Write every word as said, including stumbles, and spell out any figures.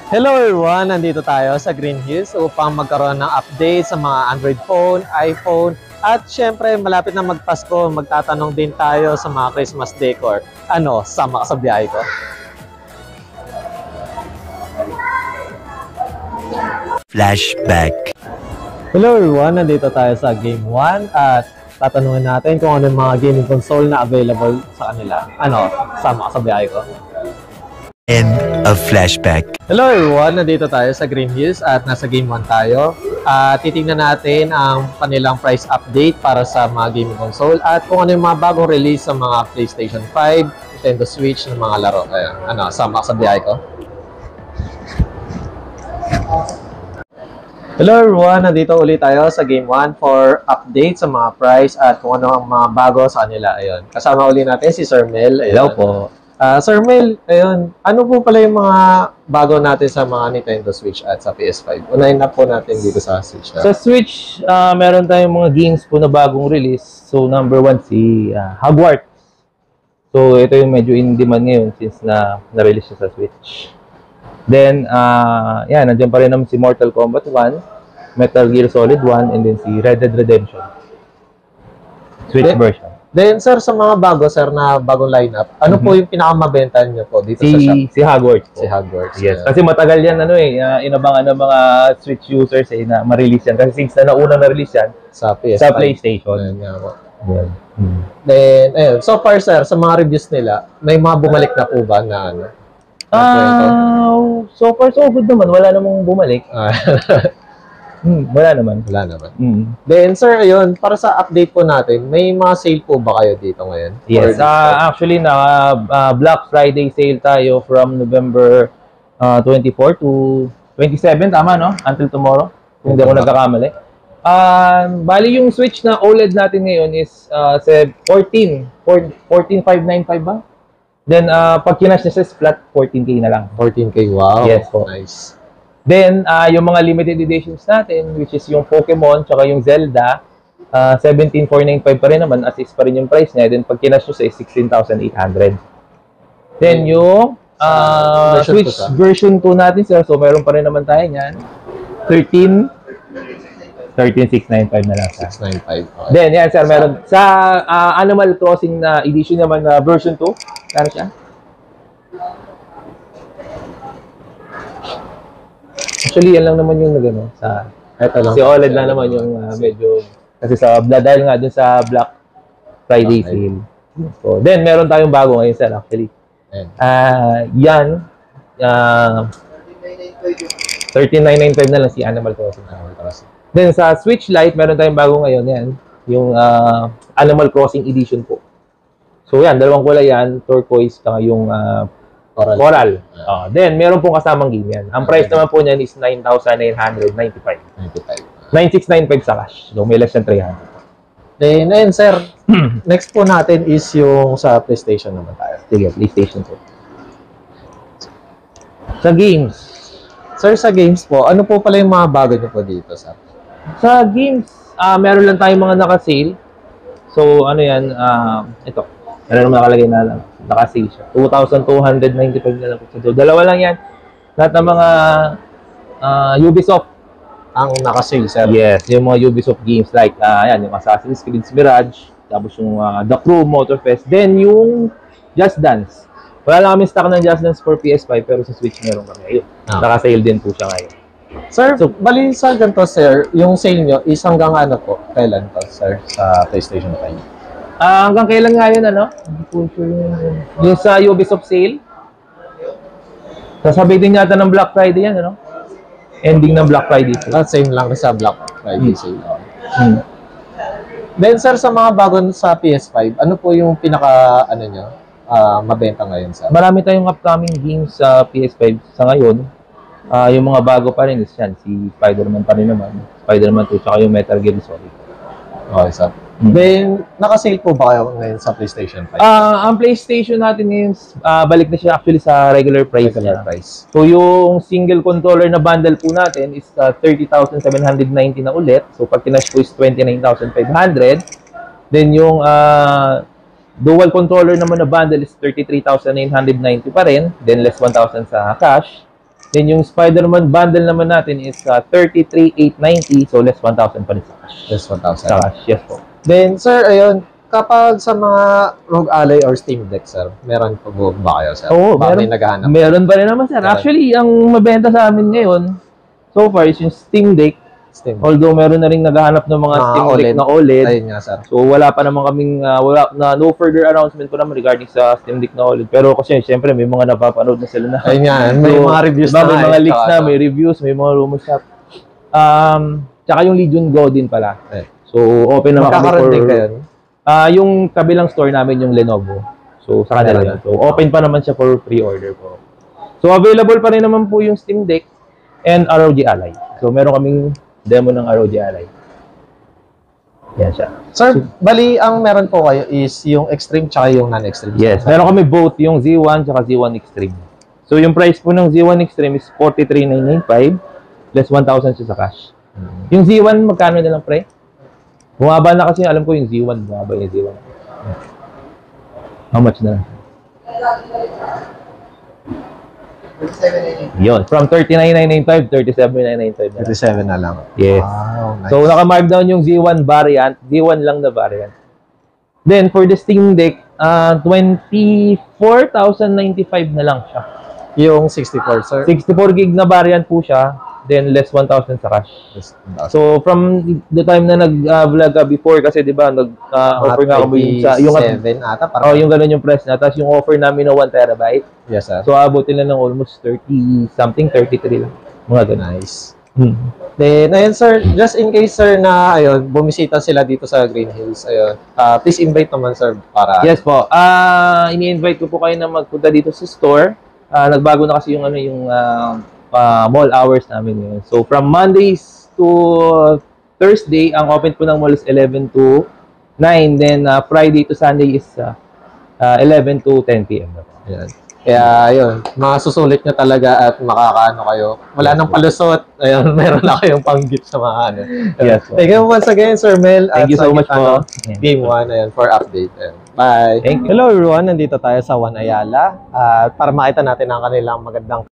Hello everyone! Nandito tayo sa Green Hills upang magkaroon ng update sa mga Android phone, iPhone, at syempre malapit na magpasko, magtatanong din tayo sa mga Christmas decor. Ano, sama ka sa biyahe ko? Flashback. Hello everyone! Nandito tayo sa Game one at tatanungin natin kung ano yung mga gaming console na available sa kanila. Ano, sama ka sa biyahe ko? End of flashback. Hello everyone! Nandito tayo sa Green Hills at nasa Game one tayo. Uh, titingnan natin ang kanilang price update para sa mga gaming console at kung ano yung mga bagong release sa mga PlayStation five, Nintendo Switch ng mga laro. Ayan. Ano, sama sa biyahe ko. Hello everyone! Nandito ulit tayo sa Game one for update sa mga price at kung ano ang mga bago sa kanila. Ayun. Kasama ulit natin si Sir Mel. Ayun. Hello po. Uh, Sir Mel, ayun, ano po pala yung mga bago natin sa mga Nintendo Switch at sa P S five? Unahin na po natin dito sa Switch. Ha? Sa Switch, uh, meron tayong mga games po na bagong release. So, number one, si uh, Hogwarts. So, ito yung medyo in demand ngayon since na na-release siya sa Switch. Then, uh, yan, nandiyan pa rin naman si Mortal Kombat one, Metal Gear Solid one, and then si Red Dead Redemption. Switch Then, version. Then, sir, sa mga bago, sir, na bagong lineup, ano mm-hmm. po yung pinakamabenta niyo po dito si, sa shop? Si Hogwarts po. Si Hogwarts. Yes. Yeah. Kasi matagal yan, ano eh, uh, inabangan ng mga Switch users eh, na ma-release yan. Kasi since na nauna na-release yan, sa P S five. Sa PlayStation. Ayan nga po. Yeah. Hmm. Then, ayun, so far, sir, sa mga reviews nila, may mga bumalik na po ba na ano? Uh, so far, so good naman. Wala namang bumalik. Hmm, wala naman. Wala naman. Mm. Then, sir, ayun, para sa update po natin, may mga sale po ba kayo dito ngayon? Yes, uh, actually, na uh, Black Friday sale tayo from November uh, twenty-four to twenty-seven, tama, no? Until tomorrow, kung hindi ako nagkakamali. Uh, bali, yung Switch na O L E D natin ngayon is uh, fourteen thousand five hundred ninety-five ba? Then, uh, pag kinash niya sa flat, fourteen K na lang. fourteen K, wow. Yes po. Nice. Then, uh, yung mga limited editions natin, which is yung Pokemon, tsaka yung Zelda, uh, seventeen thousand four hundred ninety-five pa rin naman, as is pa rin yung price niya. Then, pag kinash nyo sa sixteen thousand eight hundred. Then, yung uh, version Switch two version two natin, sir. So, meron pa rin naman tayo yan. thirteen thousand six hundred ninety-five na lang, sir. six ninety-five. Okay. Then, yan, sir. Meron. Sa uh, Animal Crossing na edition naman na uh, version two, kano siya? Actually, yan lang naman yung nagano sa Ito lang. si O L E D lang naman yung uh, medyo kasi sa dahil nga dun sa Black Friday Okay. sale. So, then meron tayong bago ngayon, sir, actually. Ah, uh, yan uh, thirteen thousand nine hundred ninety-five na lang si Animal Crossing. Then sa Switch Lite, meron tayong bago ngayon, yan, yung uh, Animal Crossing edition po. So yan, dalawang kulay yan, turquoise saka yung uh, Coral. Coral. Uh, then, meron pong kasamang game yan. Ang price naman po niyan is nine thousand nine hundred ninety-five. ninety-five. nine thousand six hundred ninety-five sa cash. So, may less than three hundred. Then, ayun, sir. Next po natin is yung sa PlayStation naman tayo. Sige, PlayStation po. Sa games. Sir, sa games po, ano po pala yung mga bago nyo po dito, sir? Sa games, uh, meron lang tayong mga naka-sale. So, ano yan, uh, ito. Meron naman nakalagay na lang. Naka-sale siya. two thousand two hundred ninety-five na lang po. So, dalawa lang yan. Lahat ng mga uh, Ubisoft. Ang naka-sale, sir? Yes, yung mga Ubisoft games like, uh, yan, yung Assassin's Creed Mirage, tapos yung uh, The Crew, Motorfest, then yung Just Dance. Wala lang kami stock ng Just Dance for P S five, pero sa Switch meron kami. Ayun, ah. Naka-sale din po siya ngayon. Sir, so, bali sa ganito, sir, yung sale nyo is hanggang ano po? Kailan to, sir, sa PlayStation five? Uh, hanggang kailan nga yun, ano? Yung sa Ubisoft sale. Sasabi din yata ng Black Friday yan, ano? Ending ng Black Friday sale. Ah, same lang sa Black Friday hmm. sale. Hmm. Then, sir, sa mga bago sa P S five, ano po yung pinaka, ano nyo, uh, mabenta ngayon, sir? Marami tayong upcoming games sa P S five sa ngayon. Uh, yung mga bago pa rin is yan, si Spider-Man pa rin naman. Spider-Man two, tsaka yung Metal Gear Solid. Okay, sir. Hmm. Then, naka-sale po ba kayo ngayon sa PlayStation five? Uh, ang PlayStation natin ngayon, uh, balik na siya actually sa regular price. Regular niya. price. So, yung single controller na bundle po natin is uh, thirty thousand seven hundred ninety na ulit. So, pag kinash po is twenty-nine thousand five hundred. Then, yung uh, dual controller naman na bundle is thirty-three thousand nine hundred ninety pa rin. Then, less one thousand sa cash. Then yung Spider-Man bundle naman natin is uh, thirty-three thousand eight hundred ninety, so less one thousand pa rin sa cash. Just one thousand. Sa cash, yes po. Then, sir, ayun, kapag sa mga Rogue Ally or Steam Deck, sir, meron po ba kayo, sir? Oo, Baka may meron, naghahanap. meron pa rin naman, sir. Meron. Actually, ang mabenta sa amin ngayon, so far, is yung Steam Deck. Steam. Although meron na rin naghahanap ng mga Mga Steam O L E D. Deck na O L E D. Ayun nga, sir. So wala pa naman kaming uh, wala na no further announcement po naman regarding sa Steam Deck na O L E D. Pero kasi syempre may mga napapanood na sila na. Ayun nga, may So, mga reviews diba, na. may mga eh, leaks na, tsaka- may reviews, may mga rumors na. Um, tsaka yung Legion Go din pala. Eh. So open naman kami Magkakaroon for din kayo. ah yung kabilang store namin yung Lenovo. So sa kanila Meron yun. So open pa naman siya for pre-order po. So available pa rin naman po yung Steam Deck and R O G Ally. So meron kaming demo ng R O G Ally. Yan siya. Sir, bali, ang meron po kayo is yung extreme tsaka yung non-extreme. Yes, meron kami both yung Z one tsaka Z one Extreme. So yung price po ng Z one Extreme is forty-three thousand nine hundred ninety-five plus one thousand siya sa cash. Hmm. Yung Z one magkano na lang pre? Bumaba na kasi alam ko yung Z one, bumaba yung Z one. How much na? Yun, from thirty-nine thousand nine hundred ninety-five, thirty-seven thousand nine hundred ninety-five na. thirty-seven na lang. Yes. Wow, nice. So naka-mark down yung Z one variant, Z one lang na variant. Then for the Steam Deck, uh, twenty-four thousand ninety-five na lang siya. Yung sixty-four, sir. sixty-four gig na variant po siya, then less one thousand sa cash. So from the time na nag-vlog uh, ka before kasi 'di ba, nag-offer uh, nga kami yung sa yung seven ata parang. oh, yung ganun yung price na. Tapos yung offer namin na one terabyte. Yes, sir. So abutin lang ng almost thirty something, thirty-three lang. Mga ganun. Nice. Hmm. Then, ayun, sir, just in case, sir, na, ayun, bumisita sila dito sa Green Hills, ayun, uh, please invite naman, sir, para... Yes po. Ah, ini-invite ko po kayo na magpunta dito sa store. Ah, nagbago na kasi yung ano yung ah, ah, mall hours namin ngayon. So from Mondays to Thursday, ang open po ng mall is eleven to nine. Then uh, Friday to Sunday is uh, uh, eleven to ten p m Ayan. Kaya, ayun, masusulit nyo talaga at makakaano kayo. Wala nang palusot. Ayun, meron na kayong pang-gift sa mga ano. Yes po. Thank you once again, Sir Mel. Thank you at so sa much ano, po. Game one, ayun, for update. Ayun. Bye. Thank you. Hello everyone, nandito tayo sa One Ayala. At para makita natin ang kanilang magandang